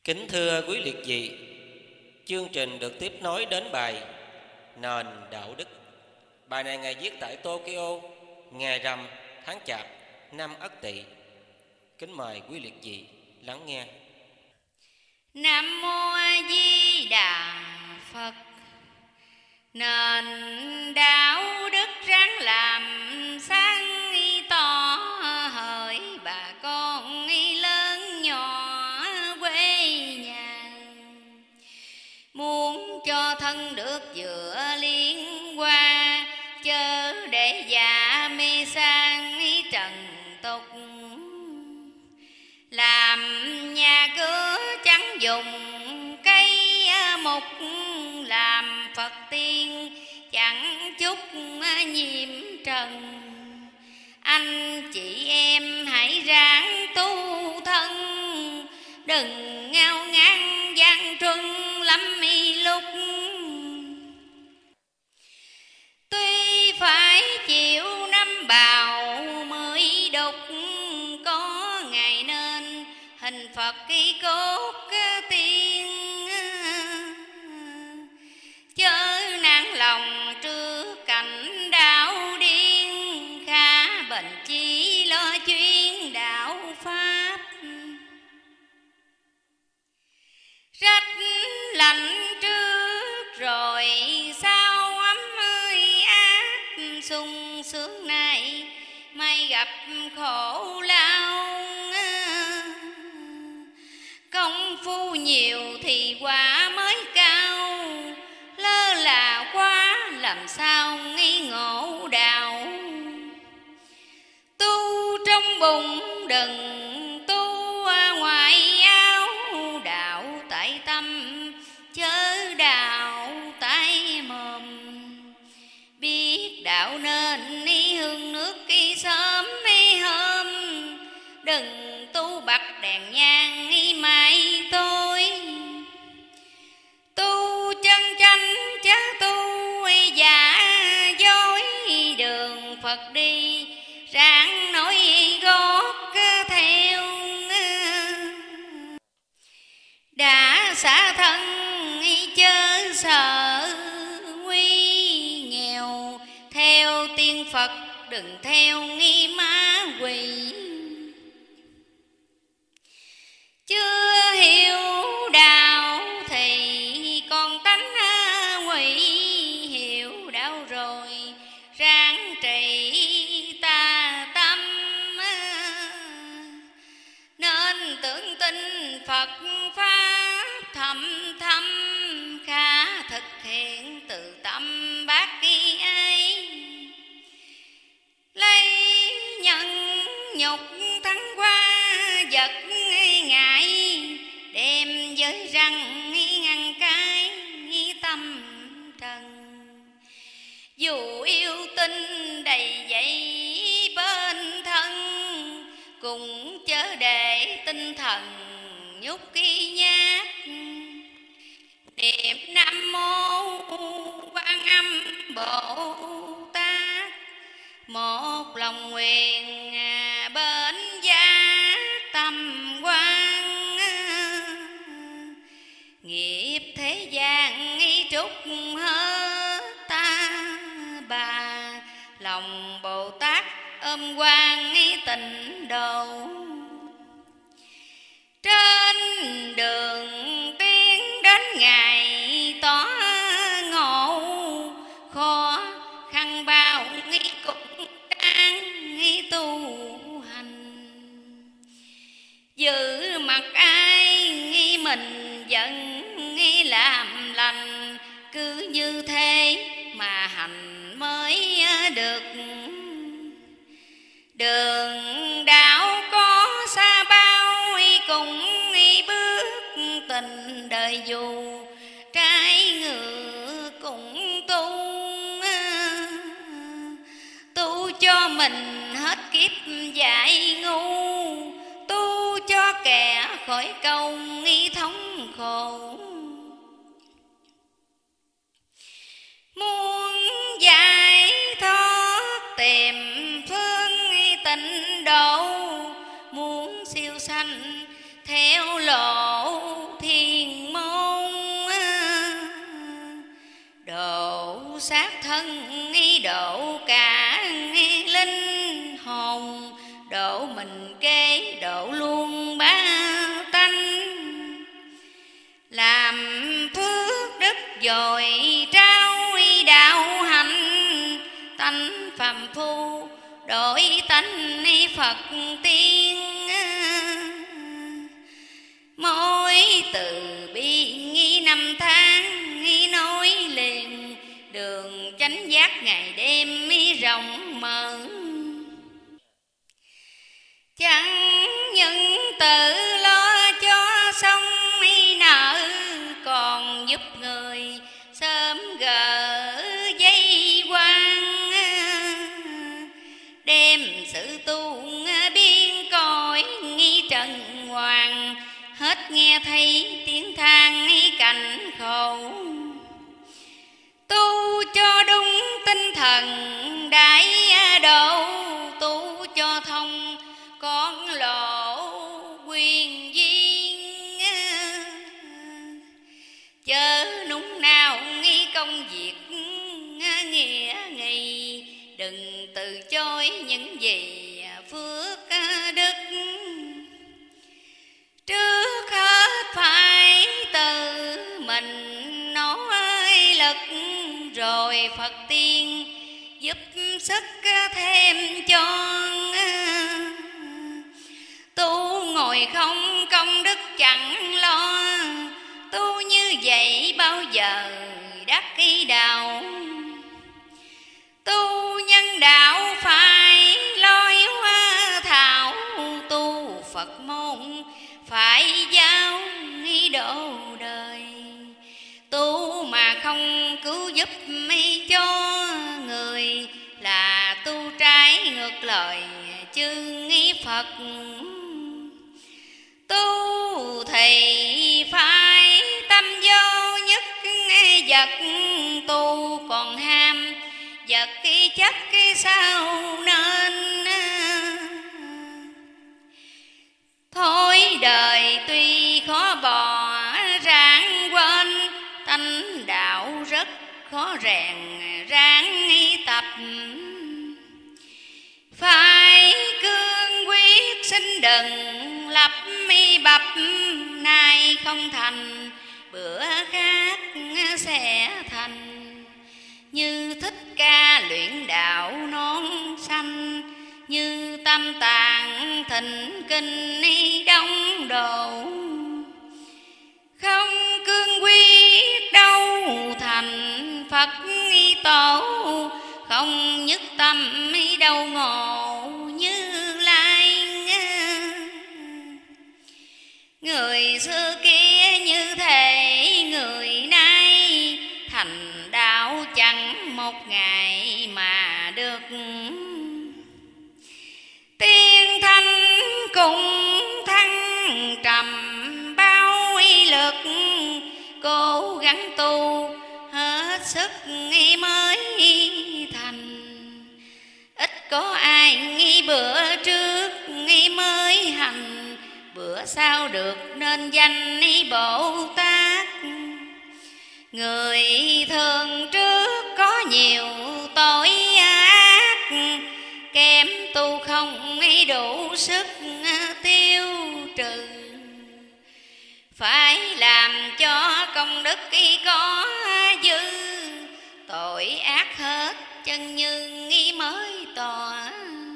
Kính thưa quý liệt vị, chương trình được tiếp nối đến bài Nền Đạo Đức. Bài này Ngài viết tại Tokyo, ngày rằm tháng Chạp, năm Ất Tỵ. Kính mời quý liệt vị lắng nghe. Nam Mô A Di Đà Phật. Nền đạo đức ráng làm sáng tỏ, hỡi bà con lớn nhỏ quê nhà. Muốn cho thân được vừa liên qua, chớ để dạ mê sang trần tục. Làm nhà cửa chẳng dùng cây mục, làm Phật tiên chẳng chút nhiễm trần. Anh chị em hãy ráng tu thân, đừng ngao ngang gian truân lắm lúc. Tuy phải chịu năm bào mới đục, có ngày nên hình Phật kỳ cốt tiên. Chớ nản lòng trước cảnh đạo điên, khá bệnh chỉ lo chuyên đạo pháp. Rách lạnh trước rồi sao ấm ơi ác, sung sướng này may gặp khổ lao. Công phu nhiều thì quả mới cao, lơ là quá làm sao nghi ngộ đạo. Tu trong bụng đừng tu ngoài áo, đạo tại tâm chớ đạo tại mồm. Biết đạo nên hương nước kỳ sớm hôm, đừng tu bật đèn nhang mai tối. Tu chân chánh chớ tu giả dối, đường Phật đi ráng nói gót theo. Đã xả thân chớ sợ nguy nghèo, theo tiên Phật đừng theo nghi ma quỷ. Chưa hiểu đạo thì còn tánh ngụy, hiểu đạo rồi ráng trị tà tâm. Nên tưởng tin Phật pháp thầm thâm, khá thực hiện từ tâm bác kỳ ấy. Lấy nhận nhục thắng qua vật ngại, đem giới răng ngăn cái tâm trần. Dù yêu tinh đầy dẫy bên thân, cùng chớ để tinh thần nhúc kỳ nhát. Niệm Nam Mô Quan Âm Bồ Tát, một lòng nguyện bên gia tâm quan. Nghiệp thế gian trút hết ta bà, lòng Bồ Tát ôm quan tịnh độ. Trên đường tiến đến ngày tỏ ngộ, khó khăn bao cũng đang tu hành. Giữ mặt ai mình giận làm lành, cứ như thế mà hành mới được. Đường đạo có xa bao cùng bước, tình đời dù trái ngựa cũng tu. Tu cho mình hết kiếp dại ngu, tu cho kẻ khỏi câu thống khổ. Muốn giải thoát tìm phương tịnh độ, muốn siêu sanh theo lộ thiên môn, độ sát thân độ cả linh hồn, độ mình kế độ luôn ba tánh, làm phước đức dồi trao đạo hạnh, tánh phàm phu đổi tánh Phật tiên, mỗi từ bi năm tháng nói liền, đường chánh giác ngày đêm rộng mở. Chẳng những tự lo cho xong nợ, còn giúp người sớm gỡ dây quan, đem sự tu biên cõi trần hoàng, hết nghe thấy tiếng than cảnh khổ. Tu cho đúng tinh thần đại độ, tu cho thông con lộ quyền duyên, chớ núng nào nghi công việc nghĩa nghi, đừng từ chối những gì phước đức. Trước hết phải từ mình nói lực, rồi Phật tiên giúp sức thêm cho. Tu ngồi không công đức chẳng lo, tu như vậy bao giờ đắc đạo. Tu nhân đạo phải lôi hoa thảo, tu Phật môn phải giáo độ đời. Tu mà không cứu giúp cho người, là tu trái ngược lời chư Phật. Tu thì phải tâm vô nhất vật, tu còn ham vật chất sao nên. Thôi đời tuy khó bỏ ráng quên, tánh đạo rất khó rèn ráng tập. Phải cương quyết xin đừng lập bập, nay không thành bữa khác sẽ thành. Như Thích Ca luyện đạo non xanh, như Tam Tạng thịnh kinh đông độ. Không cương quyết đâu thành Phật tổ, không nhất tâm đâu ngộ Như Lai. Người xưa kia như thể người nay, thành đạo chẳng một ngày mà được. Tiên thanh cùng thăng trầm bao lực, cố gắng tu hết sức mới thành. Ít có ai nghĩ bữa trước mới hành, bữa sau được nên danh Bồ Tát. Người thường trước có nhiều tội ác, kém tu không đủ sức tiêu trừ. Phải làm cho công đức có dư, tội ác hết chân như mới tỏa.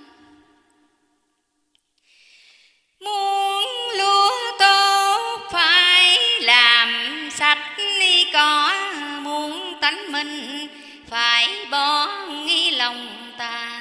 Muốn lúa tốt phải làm sạch cỏ, muốn tánh mình phải bỏ lòng ta.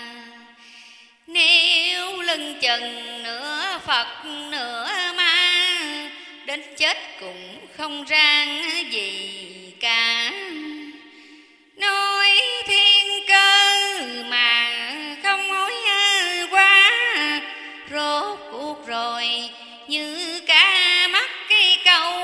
Nếu lưng chừng nửa Phật nửa ma, đến chết cũng không rang gì cả. Nói thiên cơ mà không hối quá, rốt cuộc rồi như cả mắt cái câu.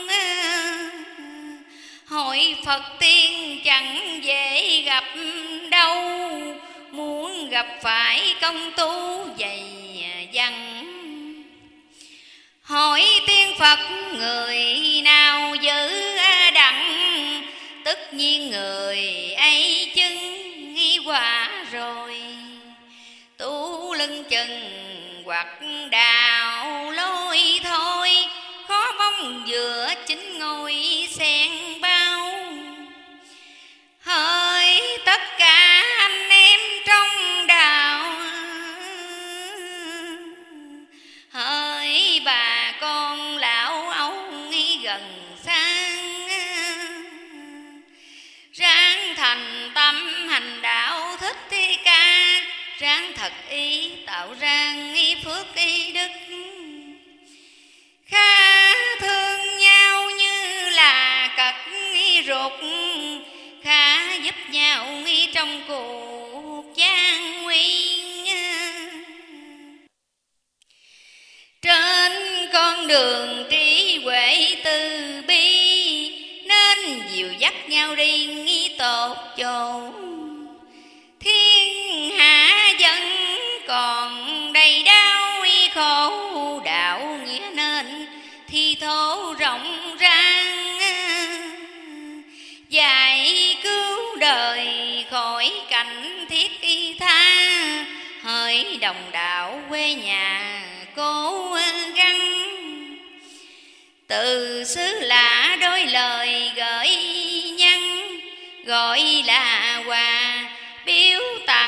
Hội Phật tiên chẳng dễ gặp đâu, muốn gặp phải công tu dày dặn. Hỏi Phật người nào giữ đặng, tất nhiên người ấy chứng quả rồi. Tu lưng chừng hoặc đạo lối thôi, khó mong vừa chính ngôi sen bao. Hỡi tất cả anh em trong đạo, hỡi bà con lão ấu gần xa, ráng thành tâm hành đạo thích thi ca, ráng thật ý tạo ra phước ý đức. Khá thương nhau như là cật ruột, khá giúp nhau trong cuộc gian nguy. Trên con đường trí huệ từ bi, nên dìu dắt nhau đi tốt chỗ. Thiên hạ dân còn đầy đau khổ, đạo nghĩa nên thi thố rộng ra, dạy cứu đời khỏi cảnh thiết tha. Hỡi đồng đạo quê nhà cố gắng, từ xứ lạ đôi lời gửi nhắn, gọi là quà biếu tặng